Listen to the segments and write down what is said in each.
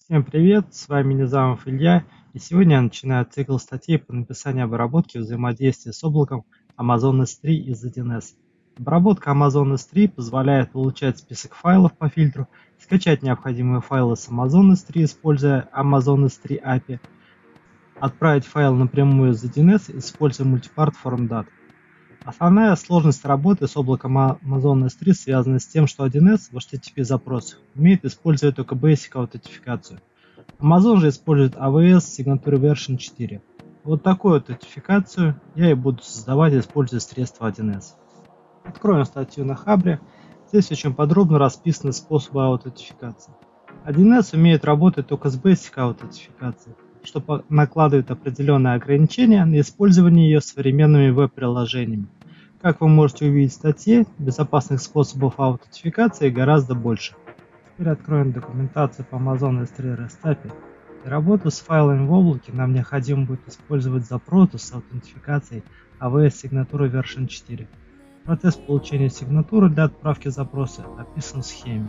Всем привет, с вами Низамов Илья, и сегодня я начинаю цикл статей по написанию обработки взаимодействия с облаком Amazon S3 из 1С. Обработка Amazon S3 позволяет получать список файлов по фильтру, скачать необходимые файлы с Amazon S3, используя Amazon S3 API, отправить файл напрямую из 1С, используя мультипарт форм-дат. Основная сложность работы с облаком Amazon S3 связана с тем, что 1С в HTTP-запросах умеет использовать только Basic аутентификацию. Amazon же использует AWS Signature Version 4. Вот такую аутентификацию я и буду создавать, используя средства 1С. Откроем статью на Хабре. Здесь очень подробно расписаны способы аутентификации. 1С умеет работать только с Basic аутентификацией, что накладывает определенные ограничения на использование ее современными веб-приложениями. Как вы можете увидеть в статье, безопасных способов аутентификации гораздо больше. Теперь откроем документацию по Amazon S3 REST API. Для работы с файлами в облаке нам необходимо будет использовать запросы с аутентификацией AWS Signature Version 4. Процесс получения сигнатуры для отправки запроса описан в схеме.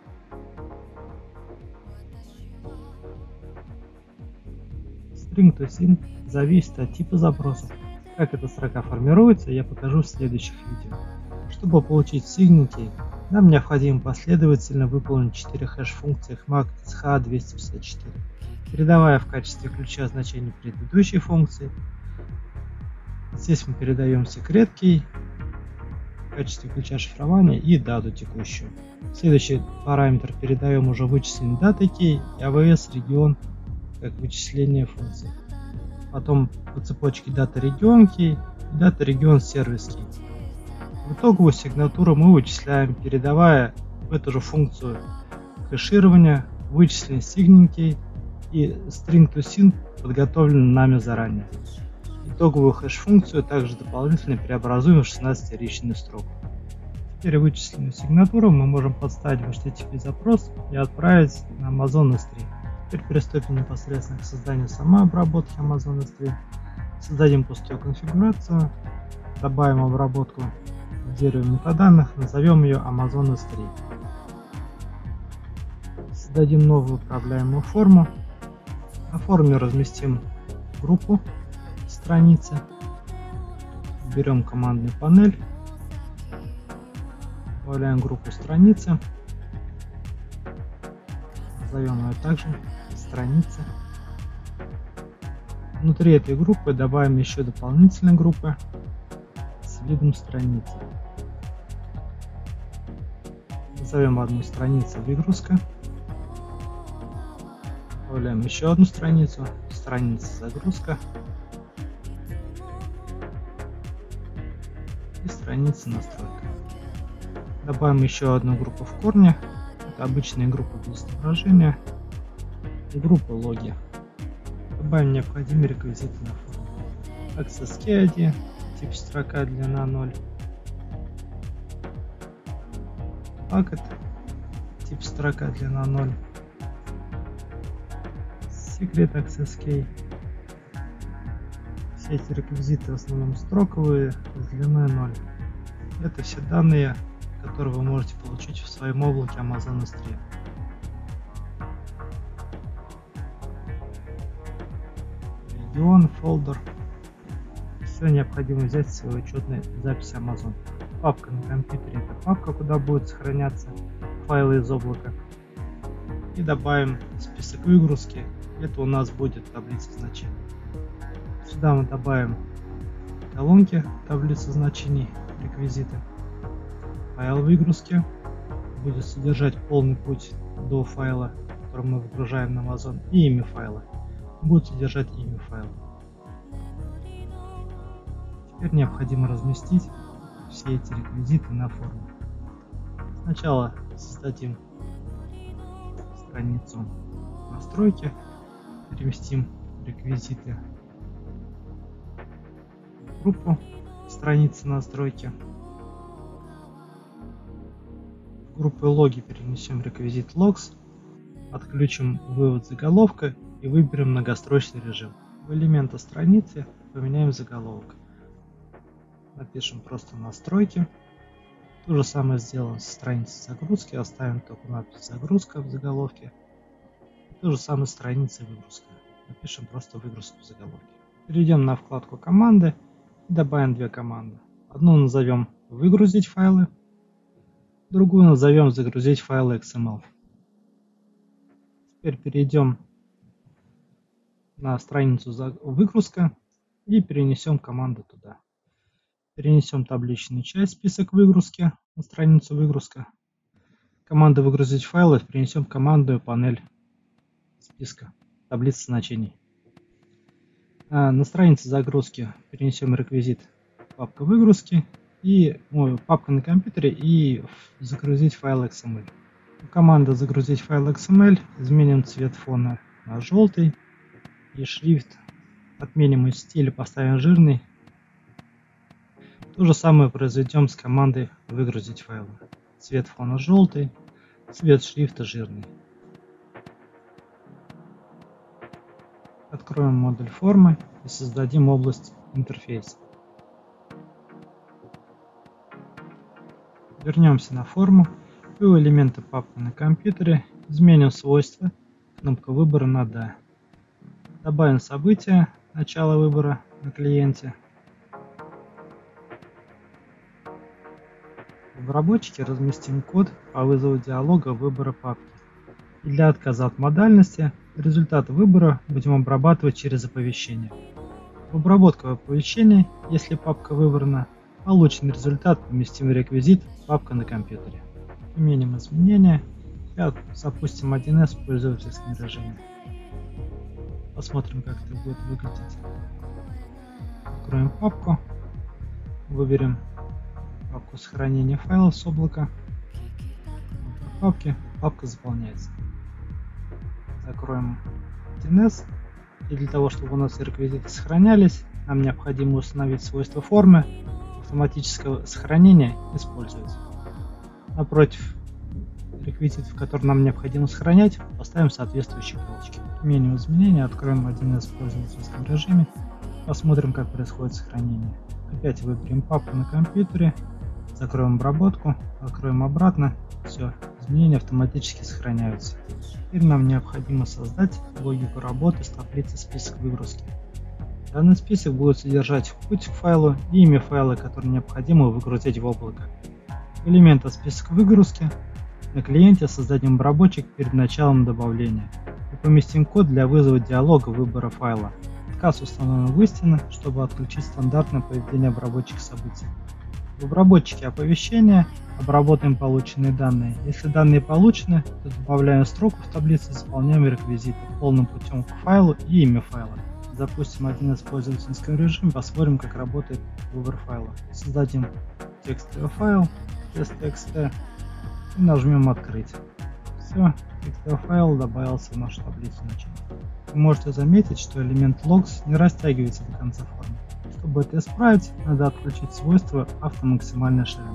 String to SYN зависит от типа запроса. Как эта строка формируется, я покажу в следующих видео. Чтобы получить sign key, нам необходимо последовательно выполнить 4 хэш-функции HMAC SH254, передавая в качестве ключа значение предыдущей функции. Здесь мы передаем секрет key в качестве ключа шифрования и дату текущую. Следующий параметр передаем уже вычисленный дата key и AWS регион как вычисление функции. Потом по цепочке дата регион key и дата регион сервис key. В итоговую сигнатуру мы вычисляем, передавая в эту же функцию кэширования, вычисленный sign key и string to SYN, подготовленный нами заранее. Итоговую хэш-функцию также дополнительно преобразуем в 16-ричную строку. Теперь вычисленную сигнатуру мы можем подставить в HTTP запрос и отправить на Amazon S3. Теперь приступим непосредственно к созданию самой обработки Amazon S3. Создадим пустую конфигурацию, добавим обработку в дерево метаданных, назовем ее Amazon S3. Создадим новую управляемую форму. На форме разместим группу страницы. Берем командную панель, добавляем группу страницы, назовем ее также страницы. Внутри этой группы добавим еще дополнительные группы с видом страницы. Назовем одну страницу выгрузка. Добавляем еще одну страницу, страница загрузка. И страница настройка. Добавим еще одну группу в корне. Это обычные группы для отображения. И группу логи. Добавим необходимые реквизиты на форме. Access key ID, тип строка, длина 0. Packet, тип строка, длина 0. Secret access key. Все эти реквизиты в основном строковые с длиной 0. Это все данные, которые вы можете получить в своем облаке Amazon S3. Регион, фолдер. Все необходимо взять в свою учетную запись Amazon. Папка на компьютере — это папка, куда будут сохраняться файлы из облака. И добавим список выгрузки. Это у нас будет таблица значений. Сюда мы добавим колонки таблицы значений, реквизиты. Файл выгрузки будет содержать полный путь до файла, который мы выгружаем на Amazon, и имя файла. Будет содержать имя файла. Теперь необходимо разместить все эти реквизиты на форме. Сначала создадим страницу настройки, переместим реквизиты в группу страницы настройки. В группу логи перенесем реквизит logs, отключим вывод заголовка и выберем многострочный режим. В элементы страницы поменяем заголовок. Напишем просто настройки. То же самое сделаем со страницей загрузки. Оставим только надпись загрузка в заголовке. То же самое с страницей выгрузка. Напишем просто выгрузку в заголовке. Перейдем на вкладку команды и добавим две команды. Одну назовем выгрузить файлы, другую назовем загрузить файлы XML. Теперь перейдем на страницу выгрузка и перенесем команду туда. Перенесем табличную часть, список выгрузки на страницу выгрузка. Команда выгрузить файлы перенесем командную панель списка, таблицы значений. На странице загрузки перенесем реквизит папка выгрузки и папка на компьютере и загрузить файл XML. Команда загрузить файл XML, изменим цвет фона на желтый и шрифт отменим из стиля, поставим жирный. То же самое произведем с командой выгрузить файлы. Цвет фона желтый, цвет шрифта жирный. Откроем модуль формы и создадим область интерфейса. Вернемся на форму и у элемента папка на компьютере изменим свойства, кнопка выбора на «Да». Добавим событие, начало выбора на клиенте. В обработчике разместим код по вызову диалога выбора папки. И для отказа от модальности результат выбора будем обрабатывать через оповещение. В обработку оповещений, если папка выбрана, полученный результат поместим в реквизит папка на компьютере. Применим изменения и запустим 1С в пользовательском режиме. Посмотрим, как это будет выглядеть. Откроем папку, выберем папку сохранения файлов с облака. Папка заполняется. Закроем 1С. И для того, чтобы у нас реквизиты сохранялись, нам необходимо установить свойство формы. Автоматическое сохранение используется. Напротив реквизитов, которые нам необходимо сохранять, поставим соответствующие галочки. Применим изменения, откроем 1С в пользовательском режиме, посмотрим, как происходит сохранение. Опять выберем папку на компьютере, закроем обработку, откроем обратно. Все, изменения автоматически сохраняются. Теперь нам необходимо создать логику работы с таблицей список выгрузки. Данный список будет содержать путь к файлу и имя файла, который необходимо выгрузить в облако. Элемента список выгрузки на клиенте создадим обработчик перед началом добавления и поместим код для вызова диалога выбора файла. Отказ установлен в истину, чтобы отключить стандартное поведение обработчика событий. В обработчике оповещения обработаем полученные данные. Если данные получены, то добавляем строку в таблице, заполняем реквизиты полным путем к файлу и имя файла. Запустим 1С в пользовательском режиме, посмотрим, как работает выбор файла. Создадим текстовый файл, test.txt и нажмем «Открыть». Все, текстовый файл добавился в нашу таблицу значений. Вы можете заметить, что элемент logs не растягивается до конца формы. Чтобы это исправить, надо отключить свойство автомаксимальной ширины.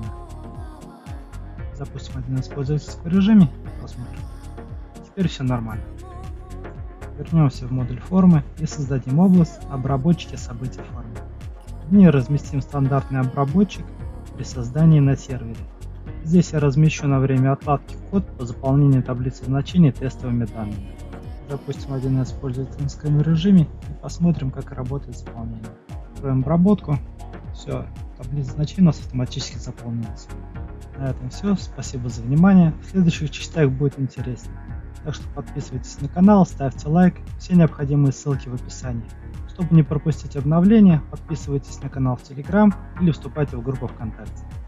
Запустим 1С в пользовательском режиме и посмотрим. Теперь все нормально. Вернемся в модуль формы и создадим область обработчики событий формы. В ней разместим стандартный обработчик при создании на сервере. Здесь я размещу на время отладки код по заполнению таблицы значений тестовыми данными. Запустим 1С в пользовательском режиме и посмотрим, как работает заполнение. Откроем обработку. Все, таблица значений у нас автоматически заполнилась. На этом все. Спасибо за внимание. В следующих частях будет интереснее. Так что подписывайтесь на канал, ставьте лайк. Все необходимые ссылки в описании. Чтобы не пропустить обновления, подписывайтесь на канал в Telegram или вступайте в группу ВКонтакте.